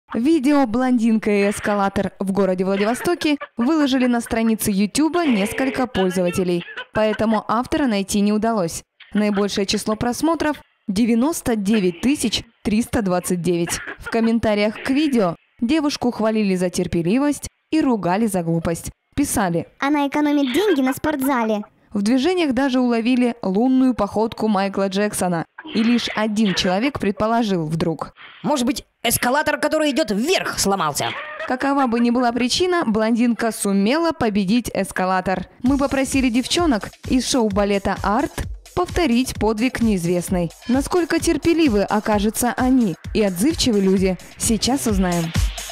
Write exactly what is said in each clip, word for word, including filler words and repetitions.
Видео «Блондинка и эскалатор» в городе Владивостоке выложили на странице ютуба несколько пользователей, поэтому автора найти не удалось. Наибольшее число просмотров – девяносто девять тысяч триста двадцать девять. В комментариях к видео девушку хвалили за терпеливость и ругали за глупость. Писали: «Она экономит деньги на спортзале». В движениях даже уловили лунную походку Майкла Джексона. И лишь один человек предположил вдруг: может быть, эскалатор, который идет вверх, сломался? Какова бы ни была причина, блондинка сумела победить эскалатор. Мы попросили девчонок из шоу-балета «Арт» повторить подвиг неизвестной. Насколько терпеливы окажутся они и отзывчивы люди, сейчас узнаем.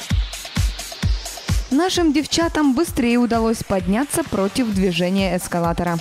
Нашим девчатам быстрее удалось подняться против движения эскалатора.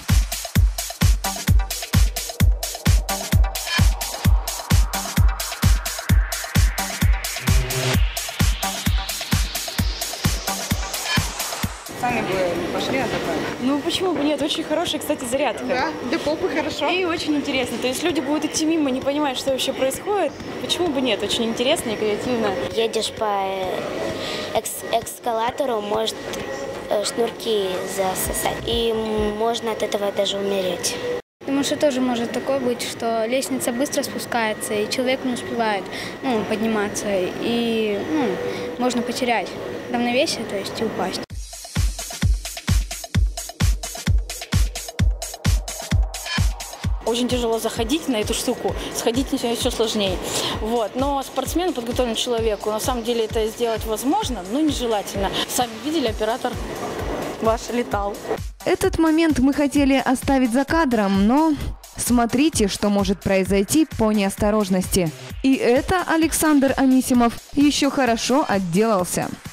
Сами бы не пошли на такое? Ну почему бы нет? Очень хорошая, кстати, зарядка. Да, для попы хорошо. И очень интересно. То есть люди будут идти мимо, не понимая, что вообще происходит. Почему бы нет? Очень интересно и креативно. Едешь по экс эскалатору, может шнурки засосать. И можно от этого даже умереть. Потому что тоже может такое быть, что лестница быстро спускается, и человек не успевает ну, подниматься, и ну, можно потерять равновесие, то есть и упасть. Очень тяжело заходить на эту штуку, сходить еще сложнее. Вот. Но спортсмен, подготовленный человеку, на самом деле это сделать возможно, но нежелательно. Сами видели, оператор ваш летал. Этот момент мы хотели оставить за кадром, но смотрите, что может произойти по неосторожности. И это Александр Анисимов еще хорошо отделался.